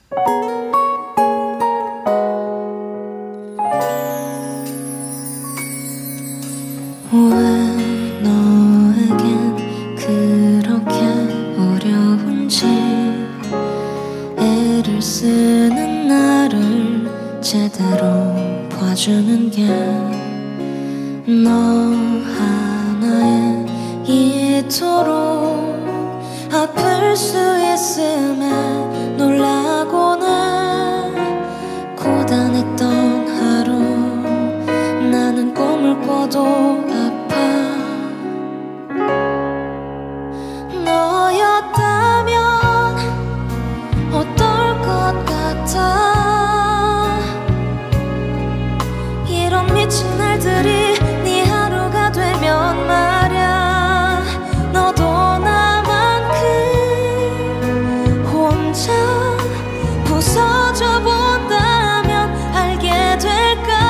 왜 너에겐 그렇게 어려운지 애를 쓰는 나를 제대로 봐주는 게 너 하나에 이토록 아플 수 있음에 놀라고는 고단했던 하루 나는 꿈을 꿔도 아파 너였다면 어떨 것 같아 이런 미친 날들이 네 하루가 되면 말야 너도 나만큼 혼자 부서져 본다면 알게 될까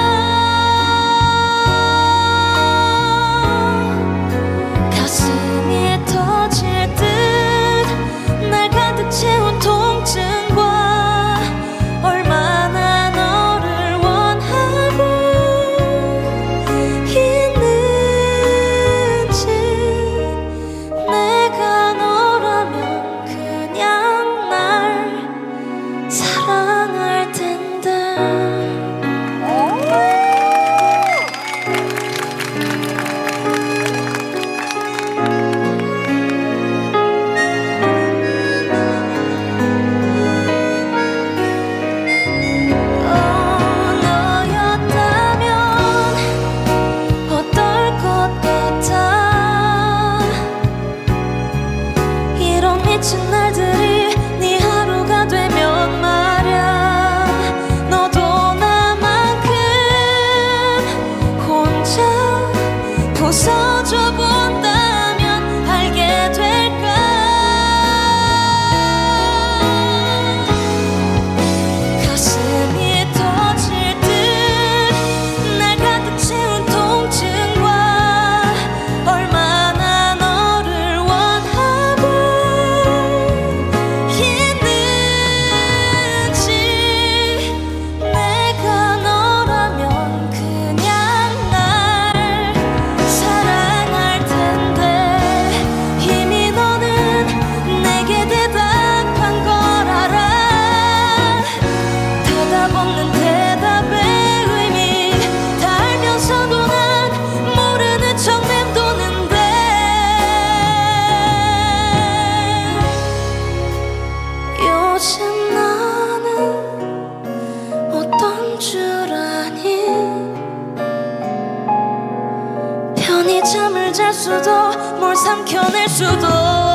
가슴이 터질 듯 날 가득 채운 통증과 얼마나 너를 원하고 있는지 내가 너라면 그냥 날 사랑할 텐데 너였다면 어떨 것 같아 이런 미친 날들이 네 하루가 되면 말야 너도 나만큼 혼자 부서져 본다면 알게 될까 가슴이 터질 듯 날 가득 채운 통증과 얼마나 너를 원하고 있는지 내가 너라면 그냥 날 사랑할 텐데 이미 너는 내게 대답한 걸 알아 대답 없는 대답의 의미 다 알면서도 난 모르는 척 맴도는데 요즘 나는 어떤 줄 아니 편히 잠을 잘 수도 뭘 삼켜낼 수도